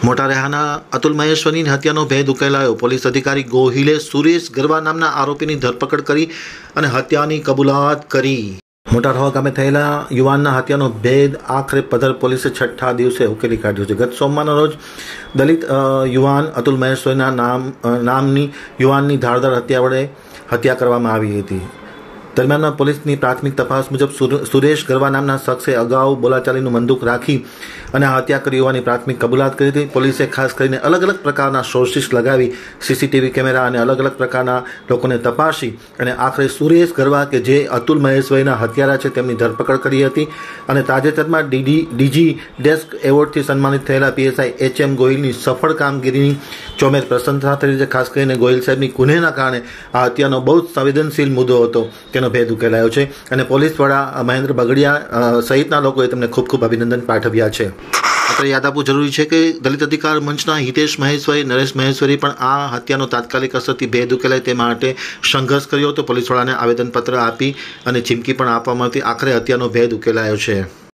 મોટા રેહાના અતુલ મહેશ્વરીની હત્યાનો ભેદ ઉકેલાયો। પોલીસ અધિકારી ગોહિલે સુરેશ ગરવા નામના આરોપીની ધરપકડ કરી અને હત્યાની કબૂલાત કરી। મોટા રોહા ગામે થયેલા યુવાનના હત્યાનો ભેદ આખરે પધર પોલીસે છઠ્ઠા દિવસે ઉકેલી કાઢ્યો છે। ગત સોમવારના રોજ દલિત યુવાન અતુલ મહેશ્વરીના નામની યુવાનની ધારદાર હત્યા વડે હત્યા કરવામાં આવી હતી। દરમિયાન પોલીસની પ્રાથમિક તપાસ મુજબ સુરેશ ગરવા નામના શખ્સે અગાઉ બોલાચાલીનું બંદૂક રાખી અને હત્યા કરી હોવાની પ્રાથમિક કબૂલાત કરી હતી। પોલીસે ખાસ કરીને અલગ અલગ પ્રકારના સોર્સિસ લગાવી સીસીટીવી કેમેરા અને અલગ અલગ પ્રકારના લોકોને તપાસી અને આખરે સુરેશ ગરવા કે જે અતુલ મહેશ્વરીના હત્યારા છે તેમની ધરપકડ કરી હતી। અને તાજેતરમાં ડીજી ડેસ્ક એવોર્ડથી સન્માનિત થયેલા પીએસઆઈ એચ.એમ. ગોહિલની સફળ કામગીરીની ચોમેર પ્રશંસા થઈ છે। ખાસ કરીને ગોહિલ સાહેબની ગુનેના કારણે આ હત્યાનો બહુ જ સંવેદનશીલ મુદ્દો હતો તેનો ભેદ ઉકેલાયો છે અને પોલીસ વડા મહેન્દ્ર બગડિયા સહિતના લોકોએ તેમને ખૂબ ખૂબ અભિનંદન પાઠવ્યા છે। આપણે યાદ આપવું જરૂરી છે કે દલિત અધિકાર મંચના હિતેશ મહેશ્વરી નરેશ મહેશ્વરી પણ આ હત્યાનો તાત્કાલિક અસરથી ભેદ ઉકેલાય તે માટે સંઘર્ષ કર્યો હતો। પોલીસવાળાને આવેદનપત્ર આપી અને ચીમકી પણ આપવામાં હતી। આખરે હત્યાનો ભેદ ઉકેલાયો છે।